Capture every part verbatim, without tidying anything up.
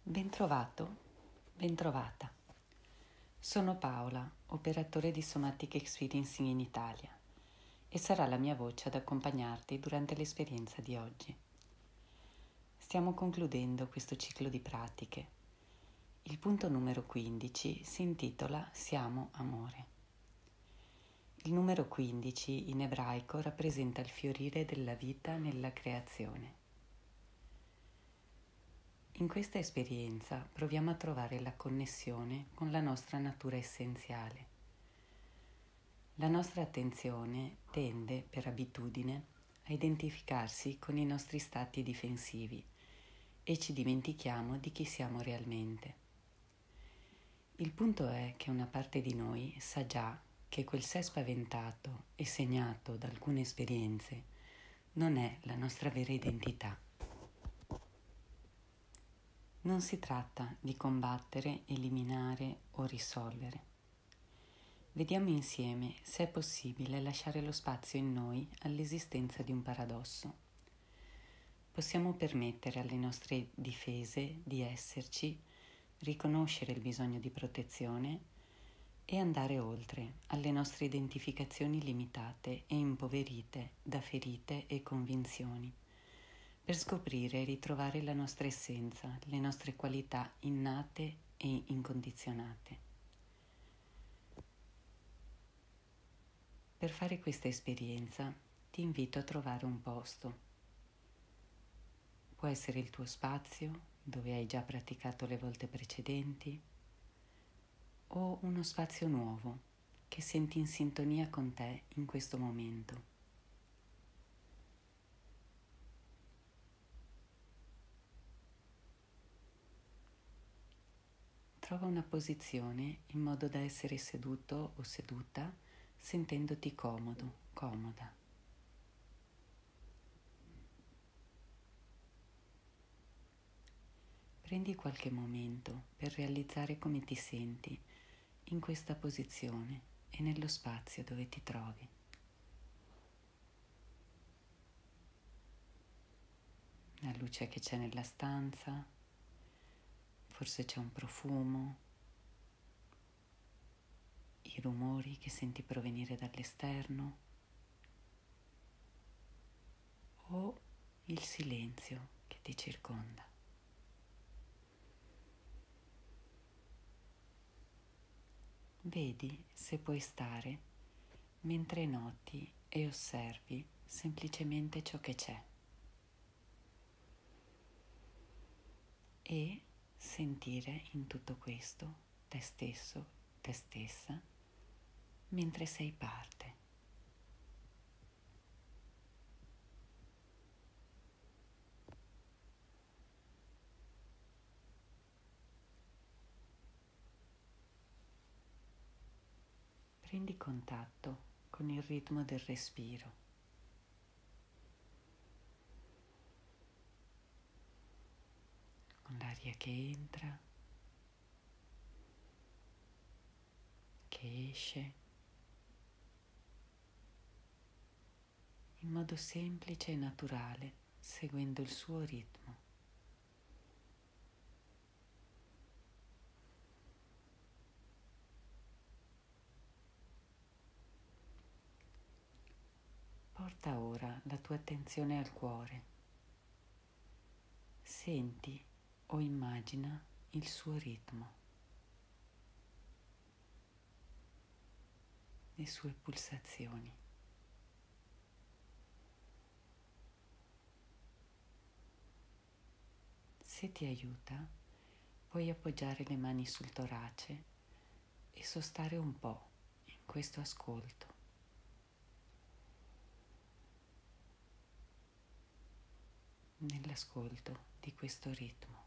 Bentrovato, bentrovata. Sono Paola, operatore di Somatic Experiencing in Italia, e sarà la mia voce ad accompagnarti durante l'esperienza di oggi. Stiamo concludendo questo ciclo di pratiche. Il punto numero quindici si intitola Siamo amore. Il numero quindici in ebraico rappresenta il fiorire della vita nella creazione. In questa esperienza proviamo a trovare la connessione con la nostra natura essenziale. La nostra attenzione tende, per abitudine, a identificarsi con i nostri stati difensivi e ci dimentichiamo di chi siamo realmente. Il punto è che una parte di noi sa già che quel sé spaventato e segnato da alcune esperienze non è la nostra vera identità. Non si tratta di combattere, eliminare o risolvere. Vediamo insieme se è possibile lasciare lo spazio in noi all'esistenza di un paradosso. Possiamo permettere alle nostre difese di esserci, riconoscere il bisogno di protezione e andare oltre alle nostre identificazioni limitate e impoverite da ferite e convinzioni, per scoprire e ritrovare la nostra essenza, le nostre qualità innate e incondizionate. Per fare questa esperienza ti invito a trovare un posto. Può essere il tuo spazio, dove hai già praticato le volte precedenti, o uno spazio nuovo che senti in sintonia con te in questo momento. Trova una posizione in modo da essere seduto o seduta sentendoti comodo, comoda. Prendi qualche momento per realizzare come ti senti in questa posizione e nello spazio dove ti trovi. La luce che c'è nella stanza, forse c'è un profumo, i rumori che senti provenire dall'esterno o il silenzio che ti circonda. Vedi se puoi stare mentre noti e osservi semplicemente ciò che c'è e sentire in tutto questo te stesso, te stessa, mentre sei parte. Prendi contatto con il ritmo del respiro. Con l'aria che entra, che esce, in modo semplice e naturale, seguendo il suo ritmo. Porta ora la tua attenzione al cuore. Senti o immagina il suo ritmo, le sue pulsazioni. Se ti aiuta, puoi appoggiare le mani sul torace e sostare un po' in questo ascolto. Nell'ascolto di questo ritmo.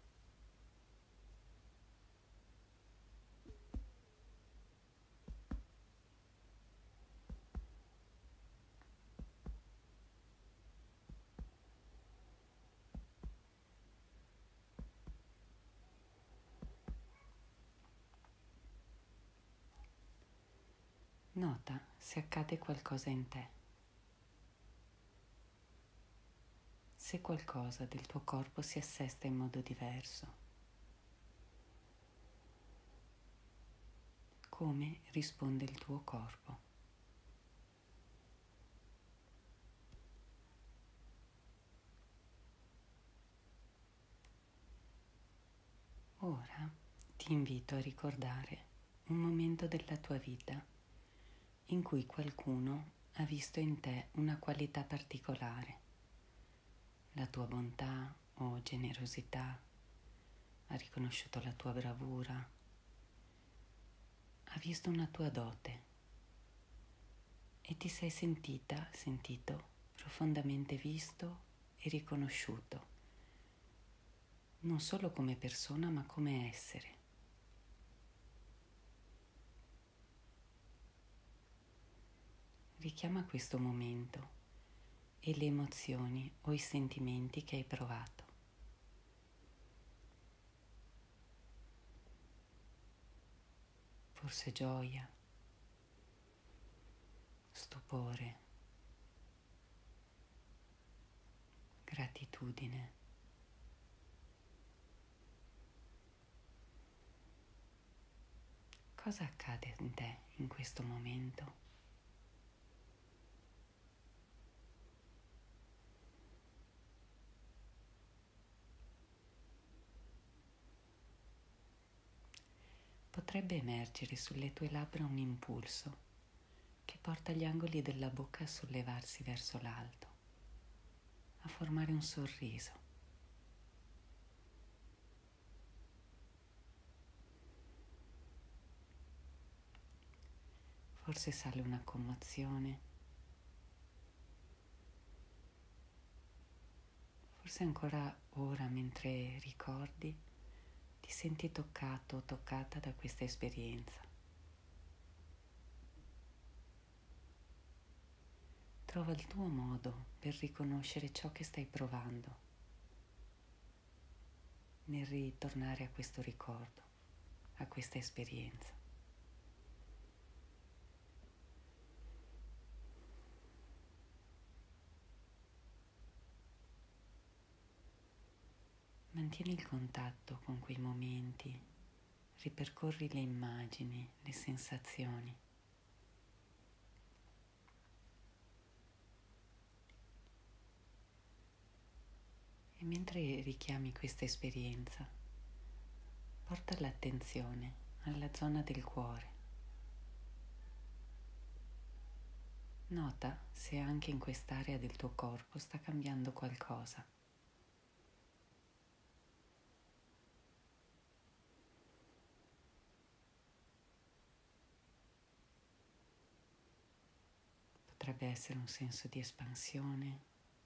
Nota se accade qualcosa in te. Se qualcosa del tuo corpo si assesta in modo diverso. come risponde il tuo corpo. Ora ti invito a ricordare un momento della tua vita in cui qualcuno ha visto in te una qualità particolare, la tua bontà o generosità, ha riconosciuto la tua bravura, ha visto una tua dote e ti sei sentita, sentito profondamente visto e riconosciuto, non solo come persona ma come essere. Richiama questo momento e le emozioni o i sentimenti che hai provato. Forse gioia, stupore, gratitudine. Cosa accade in te in questo momento? Potrebbe emergere sulle tue labbra un impulso che porta gli angoli della bocca a sollevarsi verso l'alto, a formare un sorriso. Forse sale una commozione, forse ancora ora mentre ricordi ti senti toccato o toccata da questa esperienza. Trova il tuo modo per riconoscere ciò che stai provando nel ritornare a questo ricordo, a questa esperienza. Mantieni il contatto con quei momenti, ripercorri le immagini, le sensazioni. E mentre richiami questa esperienza, porta l'attenzione alla zona del cuore. Nota se anche in quest'area del tuo corpo sta cambiando qualcosa. Potrebbe essere un senso di espansione,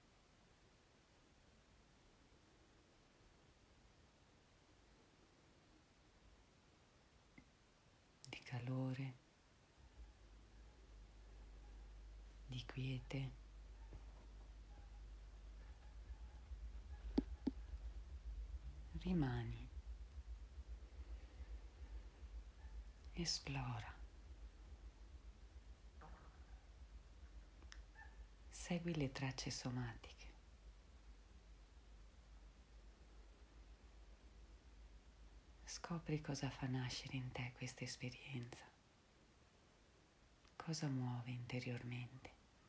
di calore, di quiete. Rimani, esplora, segui le tracce somatiche. Scopri cosa fa nascere in te questa esperienza, cosa muove interiormente.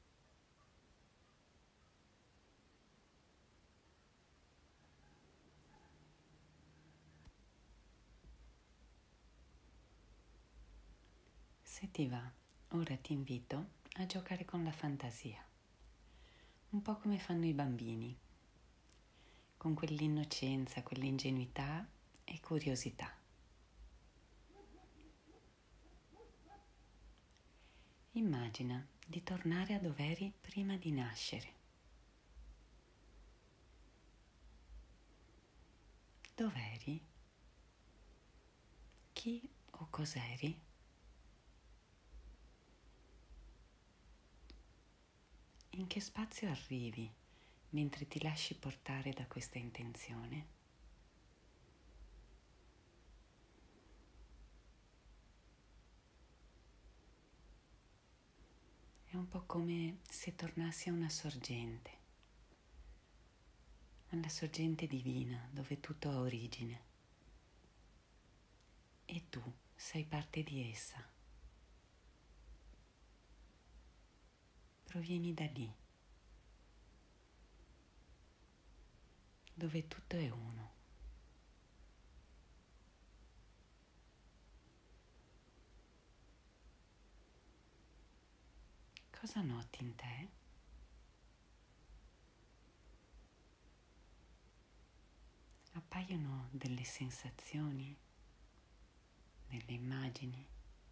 Se ti va, ora ti invito a giocare con la fantasia, un po' come fanno i bambini, con quell'innocenza, quell'ingenuità e curiosità. Immagina di tornare a dove eri prima di nascere. Dov'eri? Chi o cos'eri? In che spazio arrivi mentre ti lasci portare da questa intenzione? È un po' come se tornassi a una sorgente, alla sorgente divina dove tutto ha origine e tu sei parte di essa. provieni da lì, dove tutto è uno. Cosa noti in te? Appaiono delle sensazioni, delle immagini?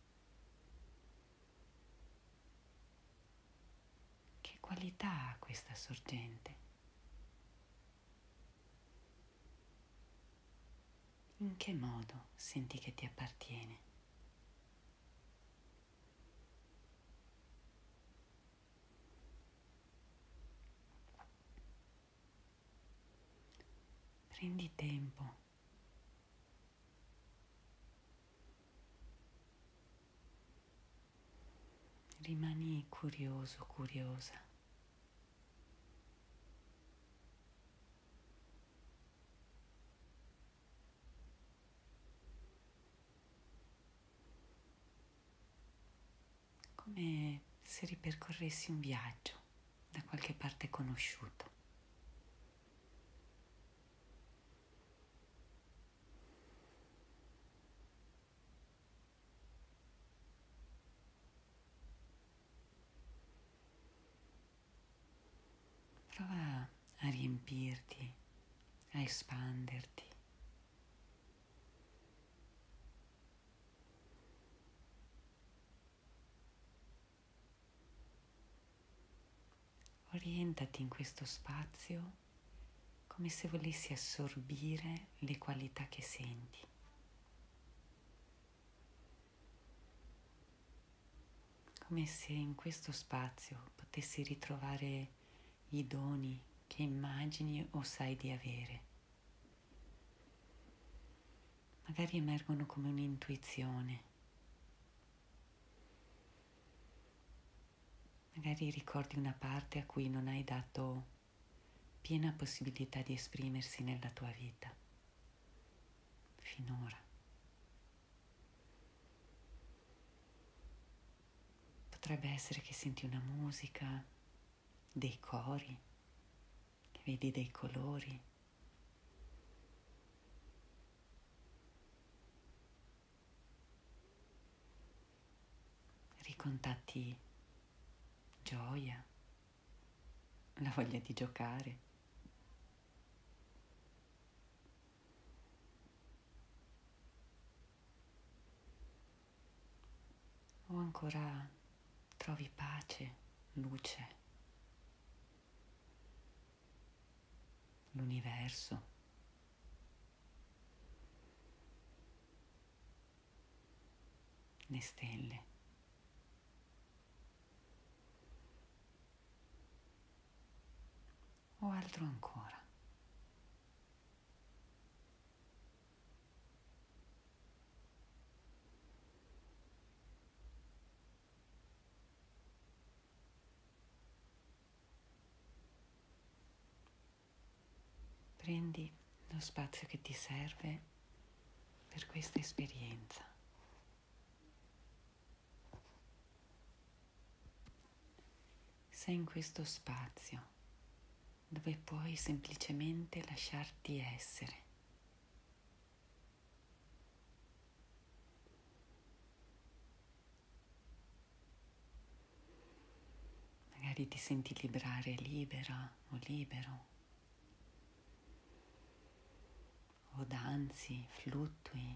Che qualità ha questa sorgente? In che modo senti che ti appartiene? Prendi tempo. Rimani curioso, curiosa. Come se ripercorressi un viaggio da qualche parte conosciuto. Prova a riempirti, a espanderti. Orientati in questo spazio come se volessi assorbire le qualità che senti. Come se in questo spazio potessi ritrovare i doni che immagini o sai di avere. Magari emergono come un'intuizione. Magari ricordi una parte a cui non hai dato piena possibilità di esprimersi nella tua vita, finora. Potrebbe essere che senti una musica, dei cori, che vedi dei colori. Ricontatti gioia, la voglia di giocare. O ancora trovi pace, luce, l'universo. Le stelle. O altro ancora. Prendi lo spazio che ti serve per questa esperienza. Sei in questo spazio dove puoi semplicemente lasciarti essere. Magari ti senti librare libera o libero, o danzi, fluttui.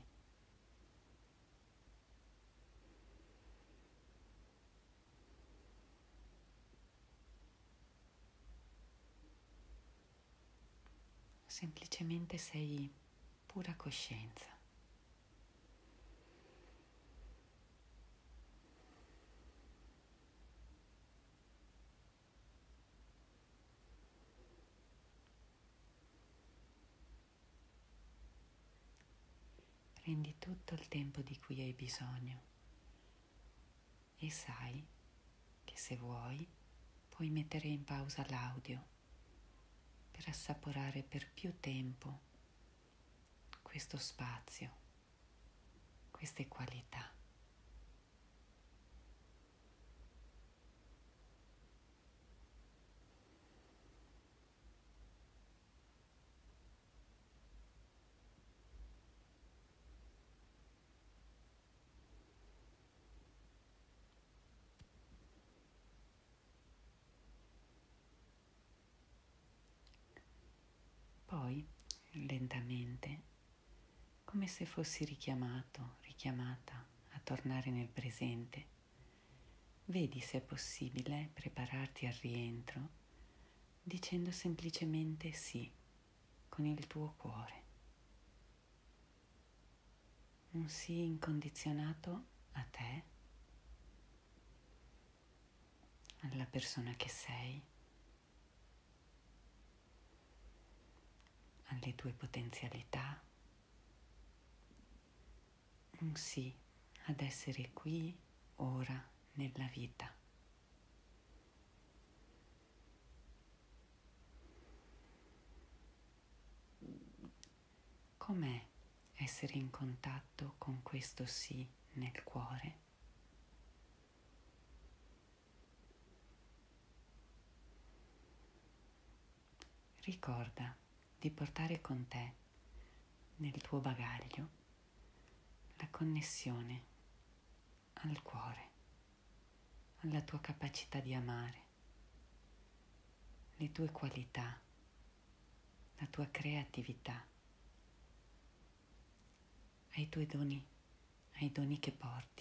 Semplicemente sei pura coscienza. Prendi tutto il tempo di cui hai bisogno e sai che se vuoi puoi mettere in pausa l'audio per assaporare per più tempo questo spazio, queste qualità. poi, lentamente, come se fossi richiamato, richiamata a tornare nel presente, vedi se è possibile prepararti al rientro dicendo semplicemente sì con il tuo cuore. Un sì incondizionato a te, alla persona che sei, alle tue potenzialità. Un sì ad essere qui, ora, nella vita. Com'è essere in contatto con questo sì nel cuore? Ricorda di portare con te, nel tuo bagaglio, la connessione al cuore, alla tua capacità di amare, le tue qualità, la tua creatività, ai tuoi doni, ai doni che porti.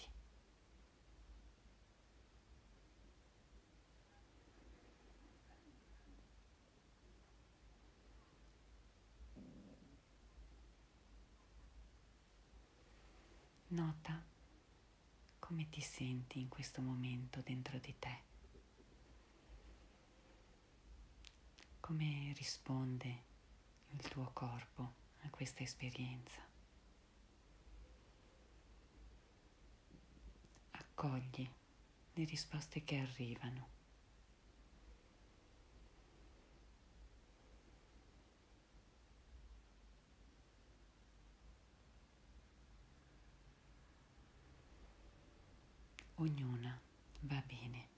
Nota come ti senti in questo momento dentro di te, come risponde il tuo corpo a questa esperienza. Accogli le risposte che arrivano. Ognuna va bene.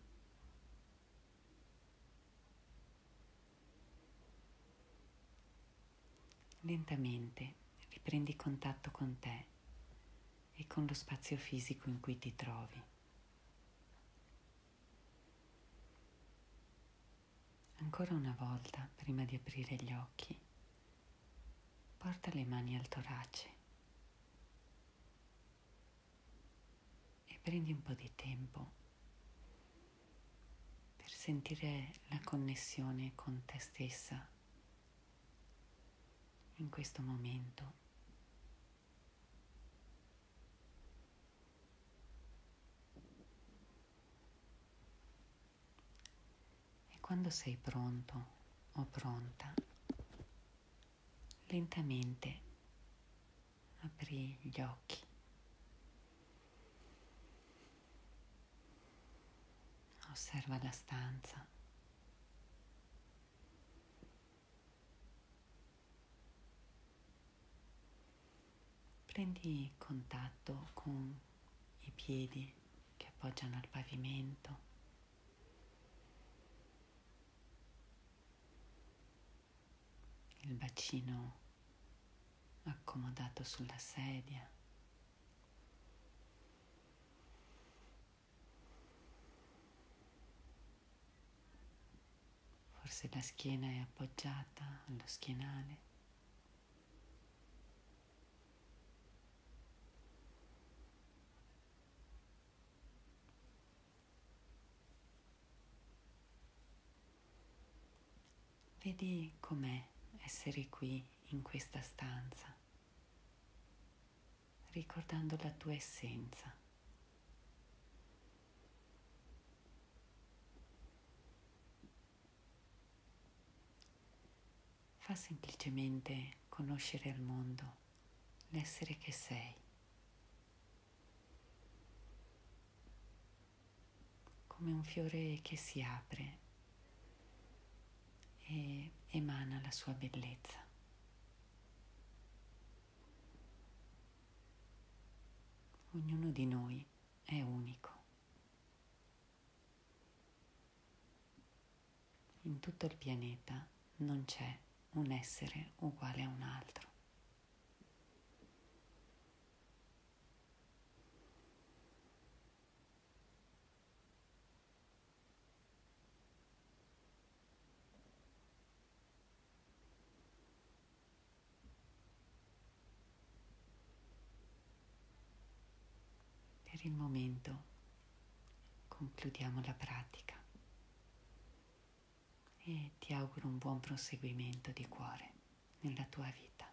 Lentamente riprendi contatto con te e con lo spazio fisico in cui ti trovi. Ancora una volta, prima di aprire gli occhi, porta le mani al torace e prendi un po' di tempo per sentire la connessione con te stessa in questo momento. E quando sei pronto o pronta, lentamente apri gli occhi. Osserva la stanza. Prendi contatto con i piedi che appoggiano al pavimento. Il bacino accomodato sulla sedia. Forse la schiena è appoggiata allo schienale. Vedi com'è essere qui in questa stanza, ricordando la tua essenza. Fa semplicemente conoscere al mondo l'essere che sei, come un fiore che si apre e emana la sua bellezza. Ognuno di noi è unico. In tutto il pianeta non c'è un essere uguale a un altro. Per il momento concludiamo la pratica e ti auguro un buon proseguimento di cuore nella tua vita.